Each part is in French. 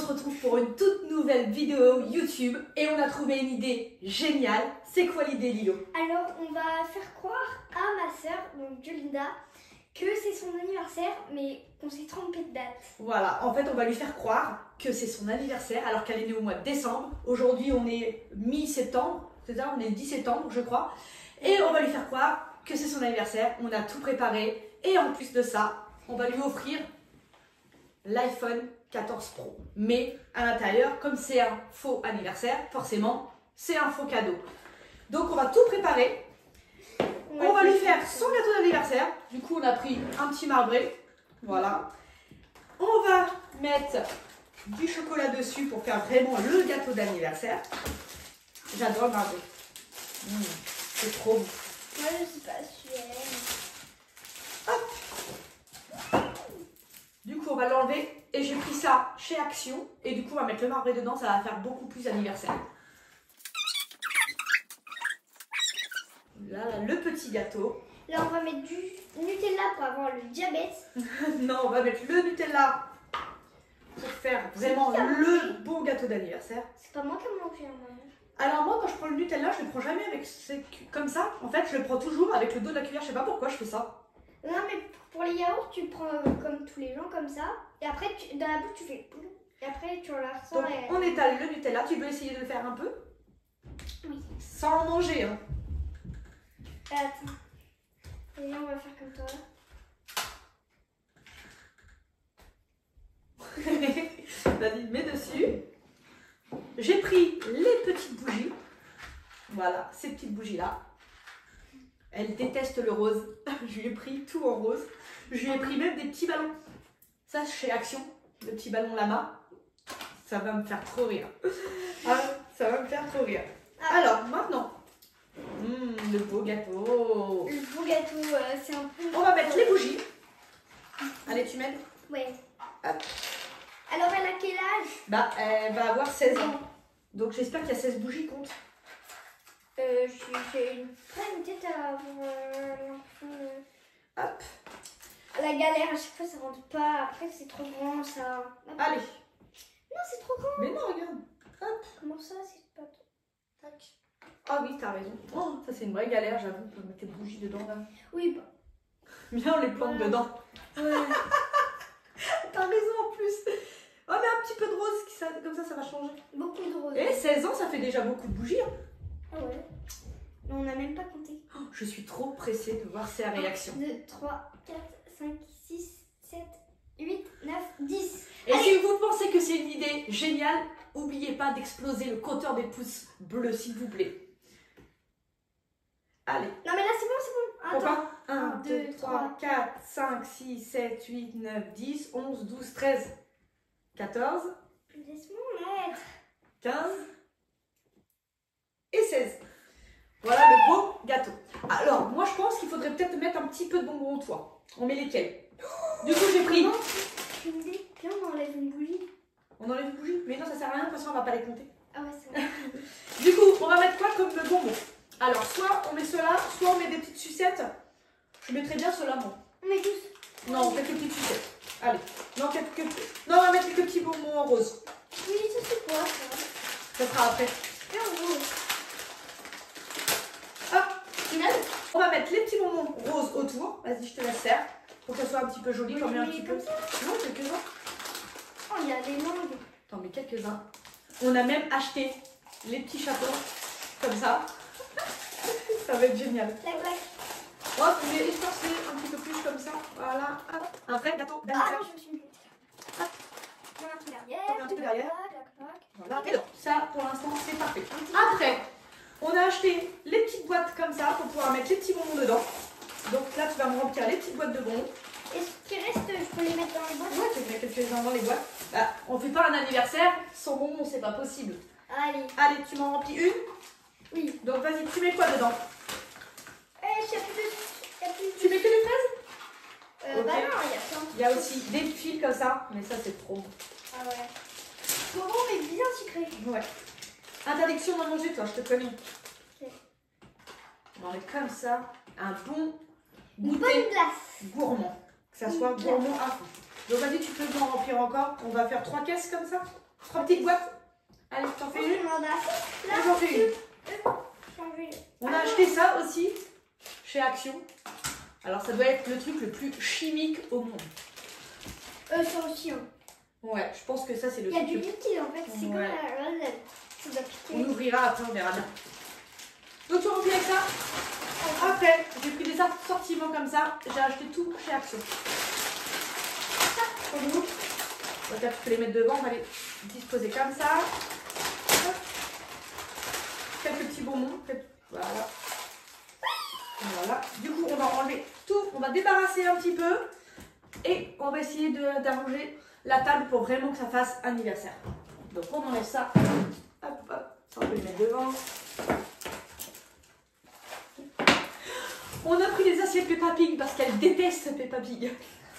se retrouve pour une toute nouvelle vidéo YouTube et on a trouvé une idée géniale. C'est quoi l'idée, Lilo? Alors, on va faire croire à ma soeur, donc Jolinda, que c'est son anniversaire, mais qu'on s'est trompé de date. Voilà, en fait, on va lui faire croire que c'est son anniversaire alors qu'elle est née au mois de décembre. Aujourd'hui, on est mi-septembre, c'est ça? On est le 10 septembre, je crois. Et on va lui faire croire que c'est son anniversaire. On a tout préparé et en plus de ça, on va lui offrir l'iPhone 14 Pro. Mais à l'intérieur, comme c'est un faux anniversaire, forcément, c'est un faux cadeau. Donc on va tout préparer. On va lui faire son gâteau d'anniversaire. Du coup, on a pris un petit marbré. Voilà. On va mettre du chocolat dessus pour faire vraiment le gâteau d'anniversaire. J'adore le marbré. C'est trop bon. Moi, je sais pas si Du coup, on va l'enlever et j'ai pris ça chez Action. Et du coup, on va mettre le marbré dedans, ça va faire beaucoup plus anniversaire. Là, le petit gâteau. Là, on va mettre du Nutella pour avoir le diabète. Non, on va mettre le Nutella pour faire vraiment le beau gâteau d'anniversaire. C'est pas moi qui ai mangé, maman. Alors moi, quand je prends le Nutella, je le prends jamais avec comme ça. En fait, je le prends toujours avec le dos de la cuillère. Je sais pas pourquoi je fais ça. Non, mais pour les yaourts, tu le prends comme tous les gens, comme ça. Et après, dans la bouche, tu fais boum. Et après, tu enlèves ça. Donc, on étale le Nutella. Tu veux essayer de le faire un peu? Oui. Sans en manger, hein. Attends. Et là, on va faire comme toi. Vas-y, mets dessus. J'ai pris les petites bougies. Voilà, ces petites bougies-là. Elle déteste le rose. Je lui ai pris tout en rose. Je lui ai pris même des petits ballons. Ça, chez Action, le petit ballon lama. Ça va me faire trop rire. Ah, ça va me faire trop rire. Alors, maintenant, le beau gâteau. Le beau gâteau, c'est un peu... On va mettre les bougies. Allez, tu m'aides? Ouais. Hop. Alors, elle a quel âge? Bah, elle va avoir 16 ans. Donc, j'espère qu'il y a 16 bougies, compte. J'ai une vraie tête à avoir l'enfant. Hop. La galère, à chaque fois, ça rentre pas. Après, c'est trop grand, ça. Allez. Non, c'est trop grand. Mais non, regarde. Hop. Comment ça, c'est pas trop... Tac. Ah oui, t'as raison. Oh, ça, c'est une vraie galère, j'avoue, pour mettre tes bougies dedans, là. Oui, bah. Bien, on les plante dedans. Ouais. T'as raison, en plus. Oh, mais un petit peu de rose, comme ça va changer. Beaucoup de roses. Et 16 ans, ça fait déjà beaucoup de bougies. Hein. Ah ouais. Mais on n'a même pas compté. Oh, je suis trop pressée de voir ses réactions. 1, 2, 3, 4, 5, 6, 7, 8, 9, 10. Et Allez. si vous pensez que c'est une idée géniale, n'oubliez pas d'exploser le compteur des pouces bleus, s'il vous plaît. Allez. Non, mais là, c'est bon, c'est bon. Attends. Pourquoi 1, 2, 3, 4, 5, 6, 7, 8, 9, 10, 11, 12, 13, 14, Laisse-moi mettre. 15 et 16. Voilà le beau gâteau. Alors, moi, je pense qu'il faudrait peut-être mettre un petit peu de bonbons au toit. On met lesquels? Du coup, j'ai pris... J'ai une idée. Viens, on enlève une bougie. On enlève une bougie? Mais non, ça sert à rien, de toute façon, on va pas les compter. Ah ouais, c'est vrai. Du coup, on va mettre quoi comme bonbons? Alors, soit on met cela, soit on met des petites sucettes. Je mettrais bien cela, moi. On met tous. Non, quelques petites sucettes. Allez. Non, non, on va mettre quelques petits bonbons en rose. Oui, ça c'est quoi ça? Ça sera après. Et en rose. Hop, tu m'aides? On va mettre les petits bonbons roses autour. Vas-y, je te laisse faire. Pour que ça soit un petit peu joli, Oui, comme un mais petit comme peu. ça. Non, quelques-uns. Oh, il y a des langues. Attends, mais quelques-uns. On a même acheté les petits chapeaux. Comme ça. Ça va être génial. Clac, clac. Hop, mais espacé un petit peu plus comme ça. Voilà. Hop. Un vrai gâteau Ah d'anniversaire. non, je me suis mis. Hop. Il y en a un petit derrière. Il y en a un petit peu derrière. Clac, clac, clac. Voilà. Et donc, ça, pour l'instant, c'est parfait. Après, on a acheté les petites boîtes comme ça pour pouvoir mettre les petits bonbons dedans. Donc là, tu vas me remplir les petites boîtes de bonbons. Et ce qui reste, je peux les mettre dans les boîtes? Ouais, tu mets quelques-uns dans les boîtes. Bah, on fait pas un anniversaire sans bonbons, c'est pas possible. Allez. Allez, tu m'en remplis une. Oui. Donc vas-y, tu mets quoi dedans? Je sais plus. Tu mets que des fraises? Ok. Bah non, il y a plein de Il y a aussi des fils comme ça, mais ça c'est trop bon. Ah ouais. Bonbon, mais bien sucré. Ouais. Interdiction d'en manger, toi, je te connais. Ok. On enlève comme ça un bon Une bonne goûter glace. gourmand. Que ça soit Une gourmand à fond. Donc vas-y, tu peux m'en remplir encore. On va faire 3 caisses comme ça. 3 petites boîtes. Allez, t'en fais une. On en a assez. Là, J'en fais une. j'en veux une. On a acheté ça aussi chez Action. Alors ça doit être le truc le plus chimique au monde. Ça aussi. Hein. Ouais, je pense que ça c'est le Il y a truc du le- liquide en fait, c'est comme Ouais. la roselle. Ça doit On piquer. ouvrira après, on verra bien. Donc tu remplis avec ça. Après, j'ai pris des assortiments comme ça. J'ai acheté tout chez Action. Pour nous. Donc là, tu peux les mettre devant, on va les disposer comme ça. Hop. Quelques petits bonbons. Voilà. Voilà. Du coup, on va enlever tout. On va débarrasser un petit peu. Et on va essayer d'arranger la table pour vraiment que ça fasse anniversaire. Donc on enlève ça. Hop, hop. Ça, on peut le mettre devant. On a pris des assiettes Peppa Pig parce qu'elle déteste Peppa Pig.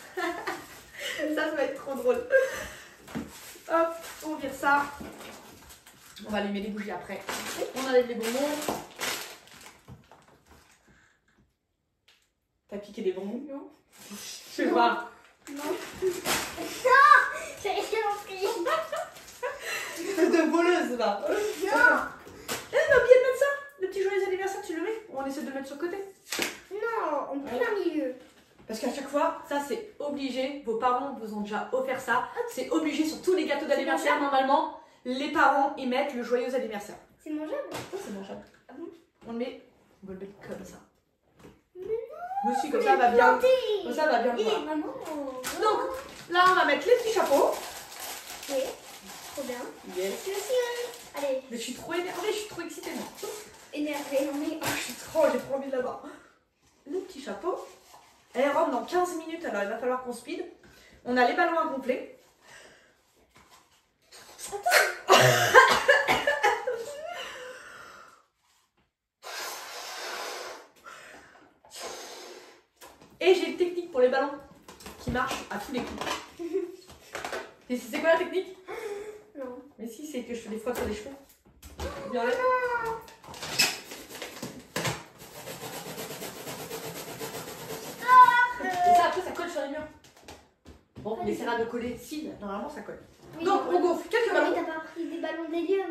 Ça va être trop drôle. Hop, on vire ça. On va allumer les bougies après. On enlève les bonbons. T'as piqué des bonbons? Non. Je vais voir. Non. Non. J'ai rien pris. De voleuse là. Non. Eh, on a oublié de mettre ça. Le petit joyeux anniversaire, tu le mets? Ou on essaie de le mettre sur le côté? Non, en plein milieu. Parce qu'à chaque fois, ça c'est obligé. Vos parents vous ont déjà offert ça. C'est obligé sur tous les gâteaux d'anniversaire. Normalement, les parents y mettent le joyeux anniversaire. C'est mangeable. Ça c'est mangeable. Ah bon? On le met comme ça. Mais Moi aussi, comme ça va bien. Comme ça va bien le Et voir. maman. Donc là, on va mettre les petits chapeaux. Ok. Trop bien. Yes. C'est aussi. Allez, Mais je suis trop énervée, je suis trop excitée. Moi. énervé. On est. J'ai trop envie de l'avoir. Le petit chapeau. Elle rentre dans 15 minutes, alors il va falloir qu'on speed. On a les ballons à gonfler. Et j'ai une technique pour les ballons qui marche à tous les coups. Et c'est quoi la technique? Non. Mais si, c'est que je fais des fois sur les cheveux. Bien là. Et ça, après, ça colle sur les murs. Bon, on essaiera de coller. Si, normalement, ça colle. Oui, Donc, on gonfle quelques Ah oui, ballons. t'as pas pris des ballons d'hélium.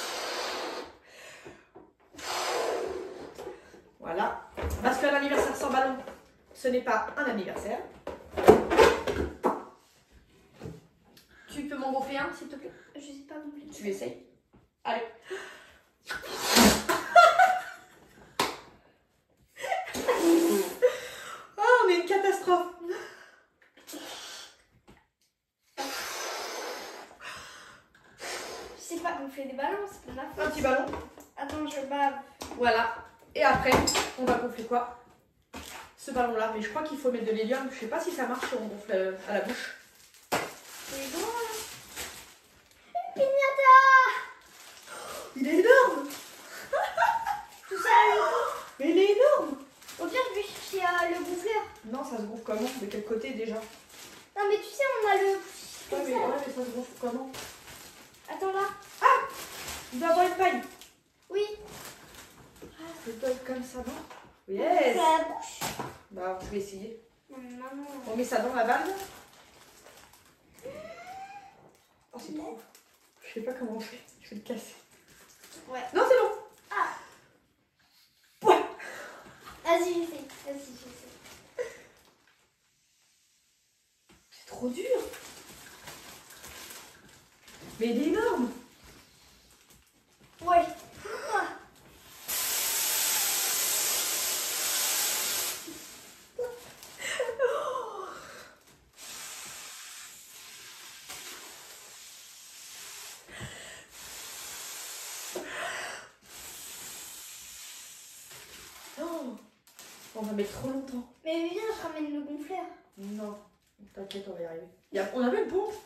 Voilà. Parce qu'un anniversaire sans ballon, ce n'est pas un anniversaire. Tu peux m'en gonfler un, s'il te plaît? Je sais pas non plus. Tu essayes. Allez. Oh, on est une catastrophe. Je sais pas gonfler des ballons, c'est pas ma faute. Un petit ballon. Attends, je bave. Voilà. Et après, on va gonfler quoi? Ce ballon-là. Mais je crois qu'il faut mettre de l'hélium. Je sais pas si ça marche si on gonfle à la bouche. C'est bon là. Une piñata. Il est énorme. Tout ça à l'eau. Mais il est énorme. Au pire, je vais chercher le gonfleur. Non, ça se gonfle comment? De quel côté déjà? Non, mais tu sais, on a le. Ouais, Comme mais, ça. ouais, mais ça se gonfle comment? Attends là. Il doit avoir une paille. Oui. Ça doit être comme ça, non? Yes. C'est à la bouche. Bah, je vais essayer. Non, maman. On met ça dans la valve. Oh, c'est trop. Je sais pas comment on fait. Je vais le casser. Ouais. Non, c'est bon. Ah. Ouais. Vas-y, j'essaie. Vas-y, j'essaie. C'est trop dur. Mais il est énorme. Ouais. Ah. Oh. On va mettre trop longtemps. Mais viens, je ramène le gonfleur. Non. T'inquiète, on va y arriver. On avait une pompe.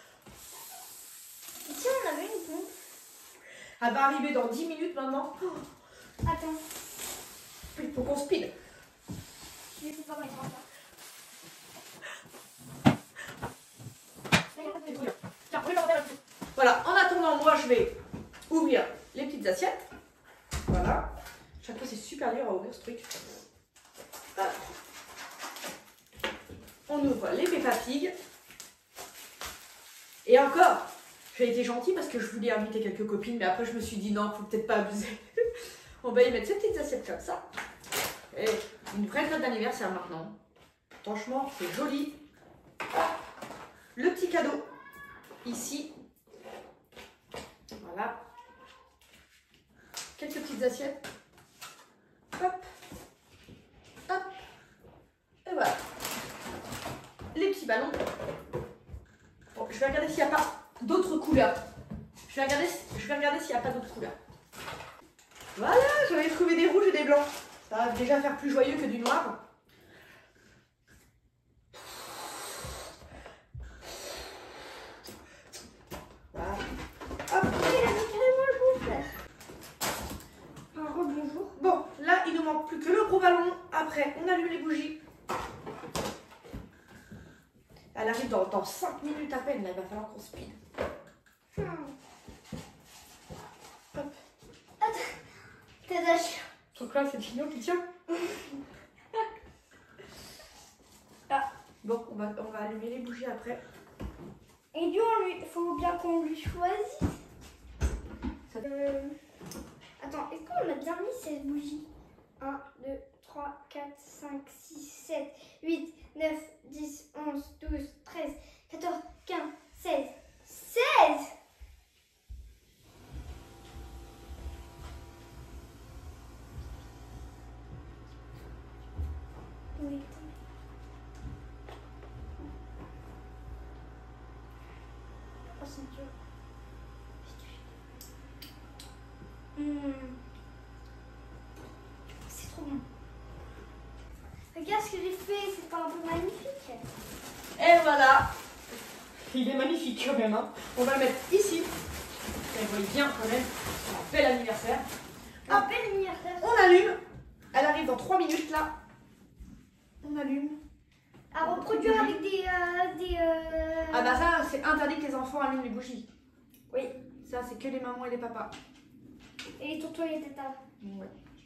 Et si on avait une pompe? Elle va arriver dans 10 minutes maintenant. Attends. Il faut qu'on speed. Je vais pouvoir mettre ça. Tiens, voilà, en attendant, moi je vais ouvrir les petites assiettes. Voilà. Chaque fois, c'est super dur à ouvrir ce truc. Hop. On ouvre les Peppa Pig. Et encore, J'ai été gentille parce que je voulais inviter quelques copines, mais après je me suis dit non, faut peut-être pas abuser. On va y mettre ces petites assiettes comme ça. Et une vraie note d'anniversaire maintenant. Franchement, c'est joli. Le petit cadeau, ici. Voilà. Quelques petites assiettes. Hop. Hop. Et voilà. Les petits ballons. Bon, je vais regarder s'il n'y a pas d'autres couleurs. Je vais regarder s'il n'y a pas d'autres couleurs. Voilà, j'en ai trouvé des rouges et des blancs. Ça va déjà faire plus joyeux que du noir. Voilà. Hop. Il a mis carrément le bon faire. Un rebonjour. Bon, là, il ne manque plus que le gros ballon. Après, on allume les bougies. Elle arrive dans 5 minutes à peine. Là, il va falloir qu'on speed. Hop. T'es d'accord. Donc là, c'est le chignon qui tient. Ah. Bon, on va allumer les bougies après. Et du coup, il faut bien qu'on lui choisisse. Attends, est-ce qu'on a bien mis ces bougies? 1, 2, 3, 4, 5, 6, 7, 8, 9, 10, 11, 12, 13, 14, 15, 16. 16! Oui. Oh, c'est dur. C'est trop bon. Regarde ce que j'ai fait, c'est pas un peu magnifique? Et voilà. Il est magnifique quand même. Hein. On va le mettre ici. Elle voit bien quand même. C'est un bel anniversaire. Un bel anniversaire. On allume. Elle arrive dans 3 minutes là. On allume. À reproduire avec des Ah bah ça, c'est interdit que les enfants allument les bougies. Oui. Ça, c'est que les mamans et les papas. Et les tontons et les tatas. Ouais.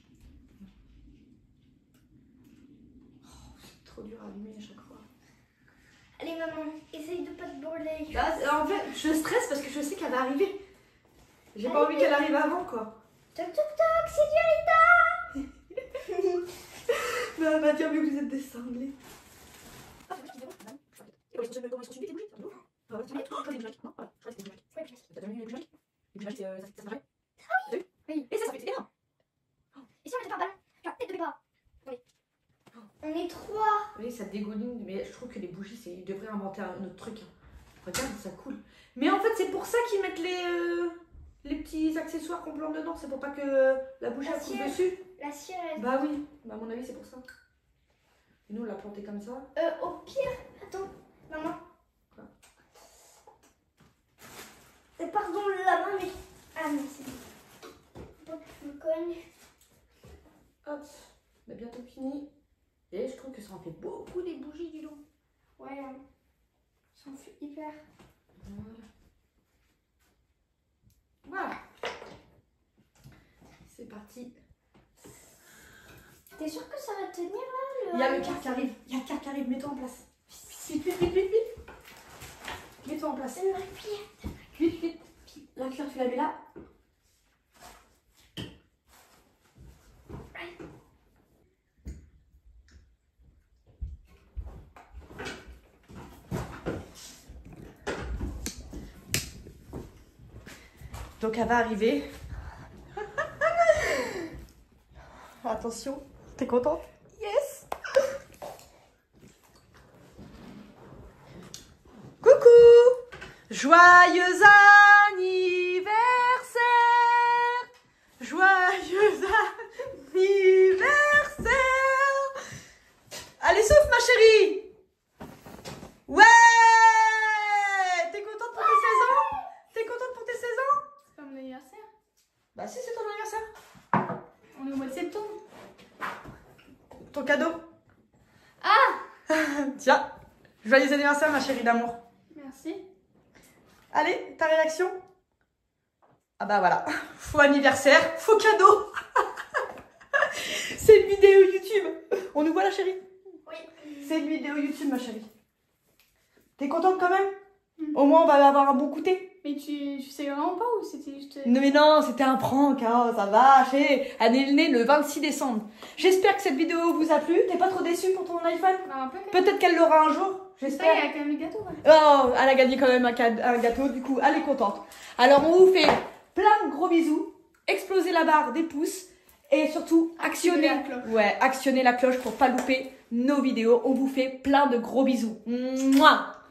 Oh, c'est trop dur à allumer à chaque fois. Allez maman, essaye de pas te brûler. Là, en fait, je stresse parce que je sais qu'elle va arriver. J'ai pas envie qu'elle arrive avant quoi. Toc toc toc, c'est Violetta. Mais elle va dire mieux que vous êtes des cinglés. Oui. Et ça fait énorme. Et si on mettait pas un ballon? Genre, tête de pépère. Oui. On est 3. Oui, ça dégouline, mais je trouve que les bougies, ils devraient inventer un autre truc. Hein. Regarde, ça coule. Mais en fait, c'est pour ça qu'ils mettent les petits accessoires qu'on plante dedans. C'est pour pas que la bougie La elle coule cire. dessus. La cire, elle... Bah oui, bah, à mon avis, c'est pour ça. Et nous, on l'a planté comme ça. Au pire, attends, maman. Quoi? Pardon la main, mais... Ah non, c'est bon. Faut pas que je me cogne. Hop, on a bientôt fini. Et je trouve que ça en fait beaucoup des bougies, dis donc. Ouais, ça en fait hyper. Voilà. C'est parti. T'es sûr que ça va tenir là? Il y a le car qui arrive. Il y a le car qui arrive. Mets-toi en place. Vite, vite, vite, vite, vite. Mets-toi en place. Vite, vite. La Claire, tu la mets là. Donc elle va arriver. Attention, t'es contente? Yes! Coucou! Joyeux anniversaire! Joyeux anniversaire! Allez, souffle ma chérie! Ouais! T'es contente pour tes 16 ans? T'es contente pour tes 16 ans? C'est pas mon anniversaire. Bah si, c'est ton anniversaire. On est au mois de septembre. Ton cadeau. Ah! Tiens, joyeux anniversaire ma chérie d'amour. Merci. Allez, ta réaction? Ah bah voilà, faux anniversaire, faux cadeau. C'est une vidéo YouTube. On nous voit la chérie? Oui. C'est une vidéo YouTube ma chérie. T'es contente quand même? Au moins, on va avoir un bon goûter. Mais tu sais vraiment pas ou c'était juste... Non mais non, c'était un prank, hein, ça va, elle est née le 26 décembre. J'espère que cette vidéo vous a plu. T'es pas trop déçue pour ton iPhone? Un peu quand même. Peut-être qu'elle l'aura un jour, Ça, il y j'espère. a quand même le gâteau. Ouais. Oh, elle a gagné quand même un gâteau, du coup, elle est contente. Alors, on vous fait plein de gros bisous. Explosez la barre des pouces. Et surtout, actionnez la cloche pour pas louper nos vidéos. On vous fait plein de gros bisous. Mouah.